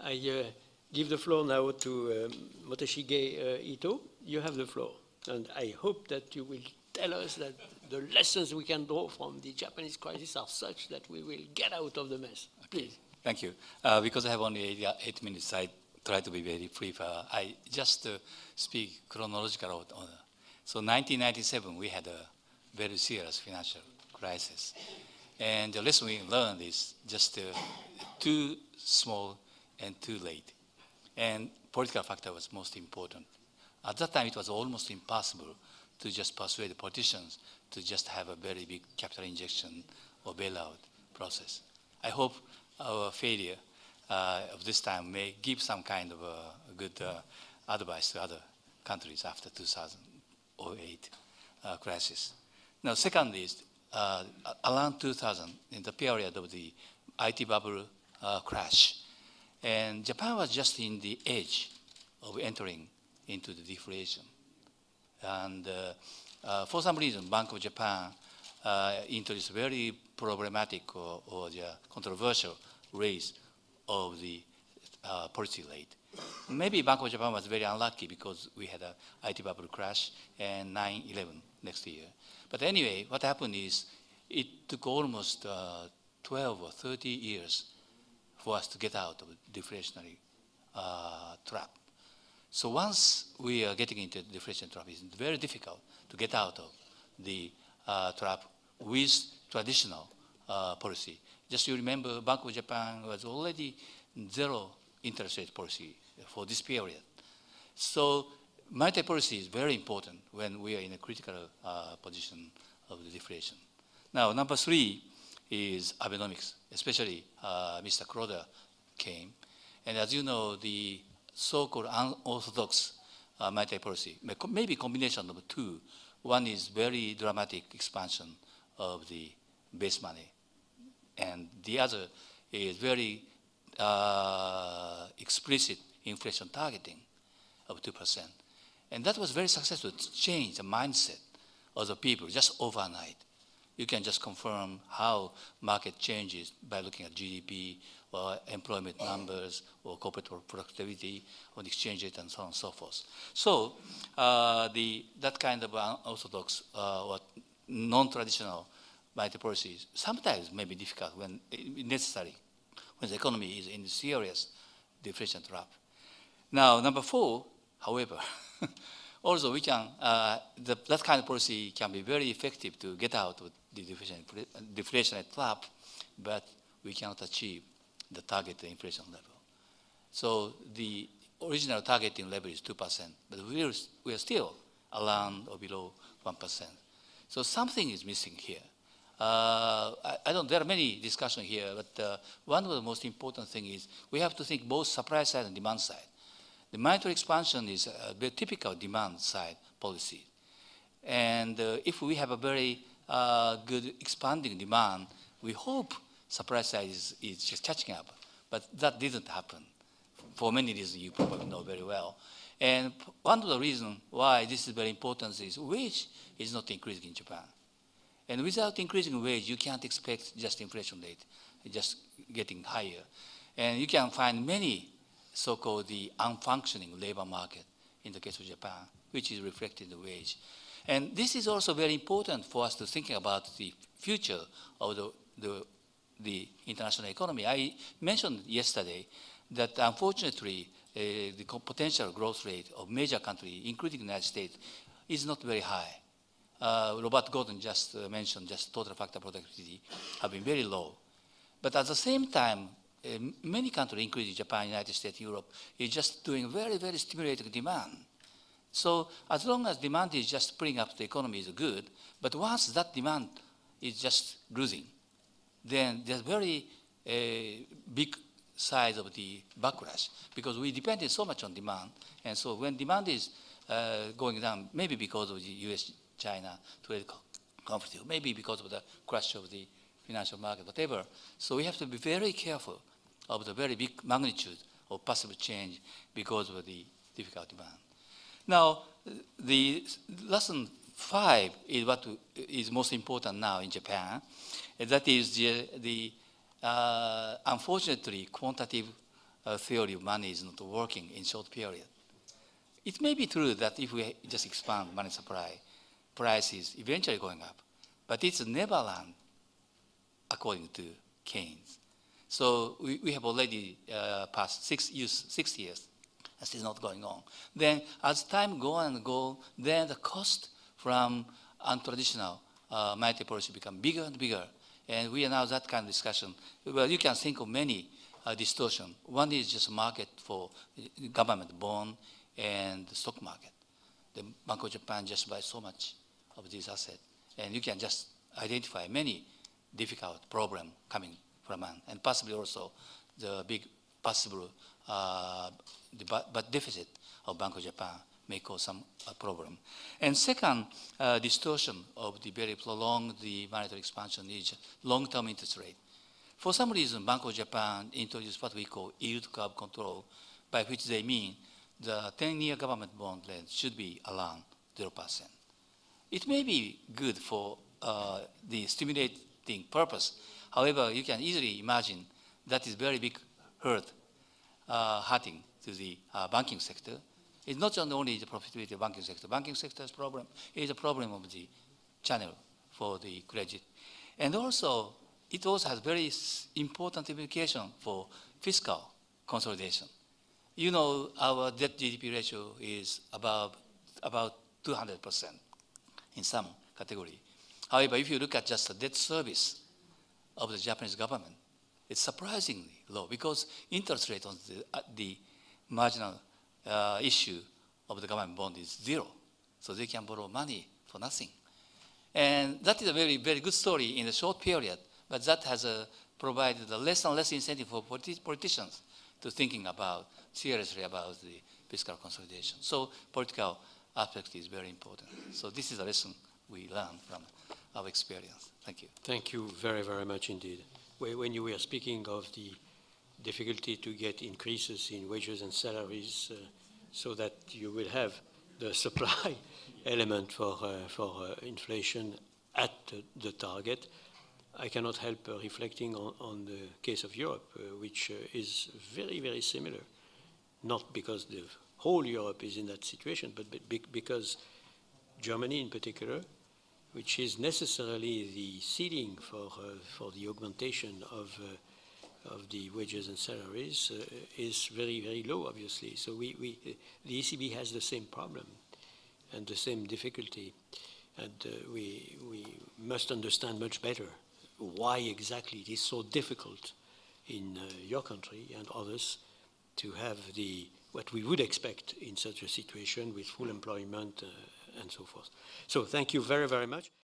I give the floor now to Motoshige Itoh. You have the floor. And I hope that you will tell us that the lessons we can draw from the Japanese crisis are such that we will get out of the mess. Please. Thank you. Because I have only 8 minutes, I try to be very brief. I just speak chronological order. So 1997, we had a very serious financial crisis. And the lesson we learned is just too small and too late. And political factor was most important. At that time, it was almost impossible to just persuade the politicians to just have a very big capital injection or bailout process. I hope our failure of this time may give some kind of a good advice to other countries after 2008 crisis. Now, second is around 2000, in the period of the IT bubble crash, and Japan was just in the edge of entering into the deflation. And for some reason, Bank of Japan introduced very problematic or controversial raise of the policy rate. Maybe Bank of Japan was very unlucky because we had an IT bubble crash and 9/11 next year. But anyway, what happened is it took almost 12 or 30 years for us to get out of the deflationary trap. So once we are getting into the deflation trap, it's very difficult to get out of the trap with traditional policy. Just you remember, Bank of Japan was already zero interest rate policy for this period. So monetary policy is very important when we are in a critical position of the deflation. Now, number three is Abenomics, especially Mr. Kroder came. And as you know, the so-called unorthodox monetary policy, maybe combination of two. One is very dramatic expansion of the base money, and the other is very explicit inflation targeting of 2%. And that was very successful to change the mindset of the people just overnight. You can just confirm how market changes by looking at GDP or employment numbers or corporate productivity or exchange rate and so on and so forth. So that kind of unorthodox or non-traditional monetary policies sometimes may be difficult when necessary, when the economy is in serious deflation trap. Now, number four, however, also we can, that kind of policy can be very effective to get out of the deflationary trap, but we cannot achieve the target inflation level. So the original targeting level is 2%, but we are still around or below 1%. So something is missing here. There are many discussions here, but one of the most important things is we have to think both supply side and demand side. The monetary expansion is a very typical demand side policy. And if we have a very good expanding demand, we hope supply side is just catching up. But that didn't happen for many reasons you probably know very well. And one of the reasons why this is very important is wage is not increasing in Japan. And without increasing wage, you can't expect just inflation rate just getting higher. And you can find many so-called the unfunctioning labor market in the case of Japan, which is reflected in the wage. And this is also very important for us to think about the future of the international economy. I mentioned yesterday that unfortunately the potential growth rate of major countries, including the United States, is not very high. Robert Gordon just mentioned just total factor productivity have been very low. But at the same time, many countries, including Japan, United States, Europe, is just doing very, very stimulating demand. So as long as demand is just pulling up the economy is good, but once that demand is just losing, then there's very big size of the backlash because we depended so much on demand. And so when demand is going down, maybe because of the US-China trade conflict, maybe because of the crash of the financial market, whatever. So we have to be very careful of the very big magnitude of possible change because of the difficult demand. Now, the lesson 5 is what is most important now in Japan. And that is the unfortunately, quantitative theory of money is not working in short period. It may be true that if we just expand money supply, price is eventually going up, but it's never land according to Keynes. So we have already passed 6 years, and still not going on. Then as time go and go, then the cost from untraditional monetary policy become bigger and bigger. And we are now that kind of discussion. Well, you can think of many distortions. One is just market for government bond and the stock market. The Bank of Japan just buys so much of these assets. And you can just identify many difficult problems coming from and possibly also the big possible but deficit of Bank of Japan may cause some problem. And second, distortion of the very prolonged the monetary expansion is long-term interest rate. For some reason, Bank of Japan introduced what we call yield curve control, by which they mean the 10-year government bond rate should be around 0%. It may be good for the stimulating purpose. However, you can easily imagine that is very big hurting to the banking sector. It's not only the profitability of the banking sector. Banking sector's problem is a problem of the channel for the credit. And also, it also has very important implication for fiscal consolidation. You know, our debt GDP ratio is about 200% in some category. However, if you look at just the debt service of the Japanese government, it's surprisingly low because interest rate on the marginal issue of the government bond is 0. So they can borrow money for nothing. And that is a very, very good story in a short period, but that has provided a less and less incentive for politicians to thinking seriously about the fiscal consolidation. So political aspect is very important. So this is a lesson we learn from our experience. Thank you. Thank you very, very much indeed. When you were speaking of the difficulty to get increases in wages and salaries so that you will have the supply element for inflation at the target, I cannot help reflecting on the case of Europe, which is very, very similar. Not because the whole Europe is in that situation, but because Germany in particular, which is necessarily the ceiling for the augmentation of the wages and salaries, is very, very low, obviously. So the ECB has the same problem and the same difficulty. And we must understand much better why exactly it is so difficult in your country and others to have what we would expect in such a situation with full employment and so forth. So thank you very, very much.